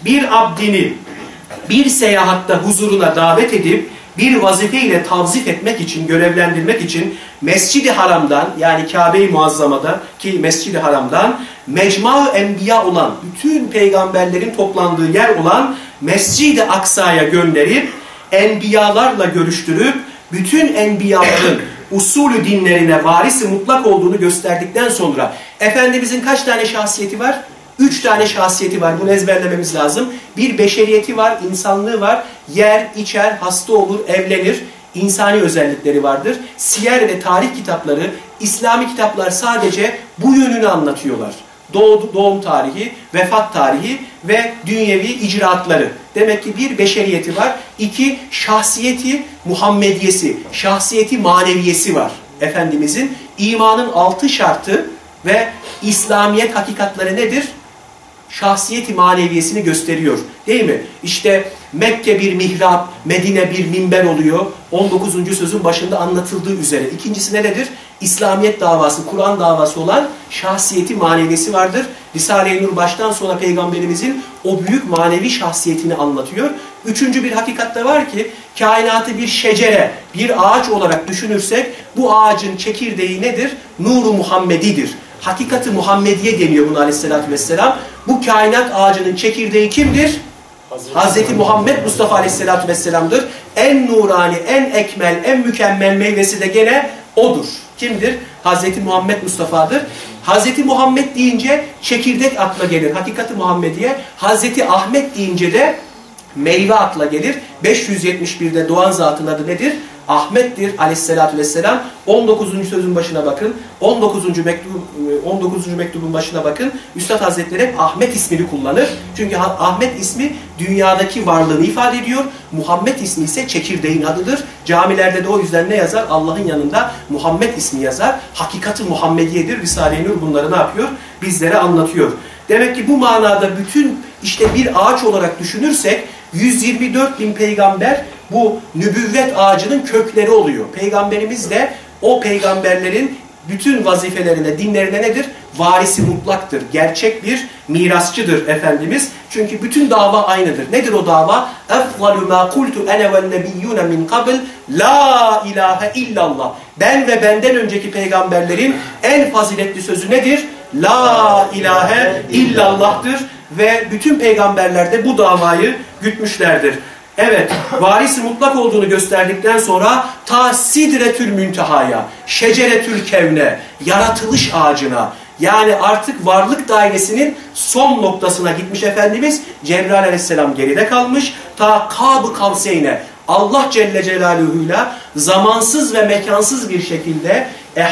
bir abdini bir seyahatta huzuruna davet edip bir vazifeyle tavzif etmek için, görevlendirmek için Mescid-i Haram'dan, yani Kabe-i Muazzama'da ki Mescid-i Haram'dan Mecma-ı Enbiya olan, bütün peygamberlerin toplandığı yer olan Mescid-i Aksa'ya gönderip enbiyalarla görüştürüp bütün enbiyaların usulü dinlerine varisi mutlak olduğunu gösterdikten sonra Efendimizin kaç tane şahsiyeti var? 3 tane şahsiyeti var. Bunu ezberlememiz lazım. Bir beşeriyeti var, insanlığı var. Yer, içer, hasta olur, evlenir. İnsani özellikleri vardır. Siyer ve tarih kitapları, İslami kitaplar sadece bu yönünü anlatıyorlar. Doğum tarihi, vefat tarihi ve dünyevi icraatları. Demek ki bir beşeriyeti var. 2 şahsiyeti Muhammediyesi, şahsiyeti maneviyesi var. Efendimizin imanın 6 şartı ve İslamiyet hakikatları nedir? Şahsiyeti maneviyesini gösteriyor. Değil mi? İşte Mekke bir mihrap, Medine bir minber oluyor. 19. sözün başında anlatıldığı üzere. İkincisi nedir? İslamiyet davası, Kur'an davası olan şahsiyeti maneviyesi vardır. Risale-i Nur baştan sona Peygamberimizin o büyük manevi şahsiyetini anlatıyor. Üçüncü bir hakikat da var ki, kainatı bir şecere, bir ağaç olarak düşünürsek, bu ağacın çekirdeği nedir? Nur-u Muhammedidir. Hakikati Muhammediye deniyor buna aleyhissalatü vesselam. Bu kainat ağacının çekirdeği kimdir? Hazreti Muhammed Mustafa aleyhissalatü vesselam'dır. En nurani, en ekmel, en mükemmel meyvesi de gene odur. Kimdir? Hazreti Muhammed Mustafa'dır. Hazreti Muhammed deyince çekirdek akla gelir. Hakikati Muhammediye. Hazreti Ahmet deyince de meyve akla gelir. 571'de doğan zatın adı nedir? Ahmet'tir aleyhissalatü vesselam. 19. sözün başına bakın. 19. mektubun başına bakın. Üstad Hazretleri hep Ahmet ismini kullanır. Çünkü Ahmet ismi dünyadaki varlığını ifade ediyor. Muhammed ismi ise çekirdeğin adıdır. Camilerde de o yüzden ne yazar? Allah'ın yanında Muhammed ismi yazar. Hakikati Muhammediyedir. Risale-i Nur bunları ne yapıyor? Bizlere anlatıyor. Demek ki bu manada bütün işte bir ağaç olarak düşünürsek 124 bin peygamber bu nübüvvet ağacının kökleri oluyor. Peygamberimiz de o peygamberlerin bütün vazifelerine, dinlerine nedir? Varisi mutlaktır. Gerçek bir mirasçıdır Efendimiz. Çünkü bütün dava aynıdır. Nedir o dava? اَفْضَلُ مَا قُلْتُ اَنَا وَالنَّبِيُّونَ مِنْ قَبْلِ لَا اِلَٰهَ illallah. Ben ve benden önceki peygamberlerin en faziletli sözü nedir? La ilahe illallah'tır. Ve bütün peygamberler de bu davayı gütmüşlerdir. Evet, varisi mutlak olduğunu gösterdikten sonra ta sidretül müntehaya, şeceretül kevne, yaratılış ağacına, yani artık varlık dairesinin son noktasına gitmiş Efendimiz. Cebrail aleyhisselam geride kalmış. Ta Kâb-ı Kavseyn'e, Allah Celle Celaluhu'yla zamansız ve mekansız bir şekilde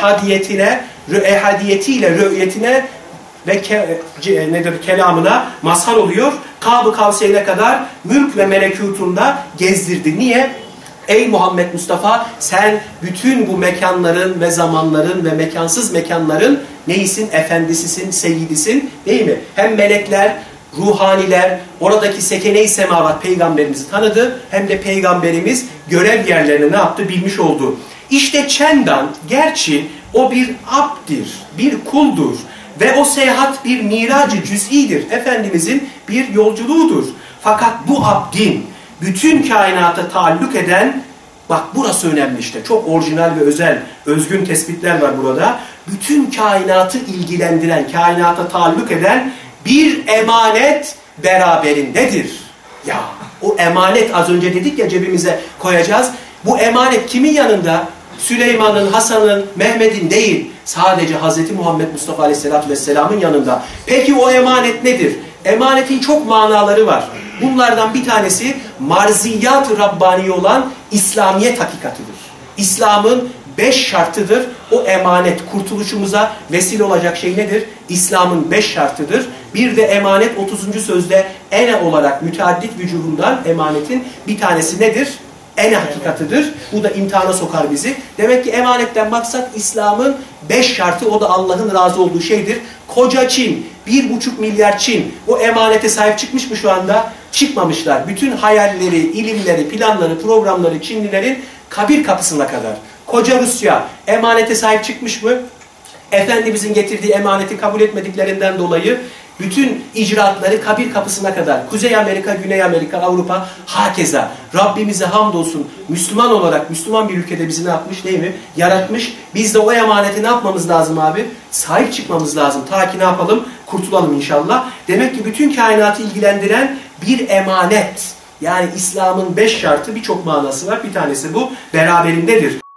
ehadiyetiyle rü'yetine ve kelamına mazhar oluyor. Kâb-ı Kavseyn'e kadar mülk ve melekutunda gezdirdi. Niye? Ey Muhammed Mustafa, sen bütün bu mekanların ve zamanların ve mekansız mekanların neyisin? Efendisisin, seyyidisin, değil mi? Hem melekler, ruhaniler, oradaki sekene-i semavat peygamberimizi tanıdı, hem de peygamberimiz görev yerlerini ne yaptı? Bilmiş oldu. İşte Çendan, gerçi o bir abdir, bir kuldur. Ve o seyahat bir miracı cüz'idir. Efendimizin bir yolculuğudur. Fakat bu abdin bütün kainata taalluk eden, bak burası önemli işte, çok orijinal ve özel, özgün tespitler var burada. Bütün kainatı ilgilendiren, kainata taalluk eden bir emanet beraberindedir. Ya o emanet, az önce dedik ya, cebimize koyacağız. Bu emanet kimin yanında? Süleyman'ın, Hasan'ın, Mehmet'in değil. Sadece Hz. Muhammed Mustafa Aleyhisselatü Vesselam'ın yanında. Peki o emanet nedir? Emanetin çok manaları var. Bunlardan bir tanesi marziyat-ı Rabbani olan İslamiyet hakikatıdır. İslam'ın 5 şartıdır. O emanet, kurtuluşumuza vesile olacak şey nedir? İslam'ın 5 şartıdır. Bir de emanet 30. sözde ene olarak müteaddit vücudundan emanetin bir tanesi nedir? En hakikatıdır. Bu da imtihana sokar bizi. Demek ki emanetten maksat İslam'ın 5 şartı, o da Allah'ın razı olduğu şeydir. Koca Çin, 1,5 milyar Çin o emanete sahip çıkmış mı şu anda? Çıkmamışlar. Bütün hayalleri, ilimleri, planları, programları Çinlilerin kabir kapısına kadar. Koca Rusya emanete sahip çıkmış mı? Efendimizin getirdiği emaneti kabul etmediklerinden dolayı Bütün icraatları kabir kapısına kadar, Kuzey Amerika, Güney Amerika, Avrupa, hakeza. Rabbimize hamdolsun, Müslüman olarak, Müslüman bir ülkede bizi ne yapmış, değil mi? Yaratmış. Biz de o emaneti ne yapmamız lazım abi? Sahip çıkmamız lazım. Ta ki ne yapalım? Kurtulalım inşallah. Demek ki bütün kainatı ilgilendiren bir emanet. Yani İslam'ın 5 şartı, birçok manası var. Bir tanesi bu, beraberindedir.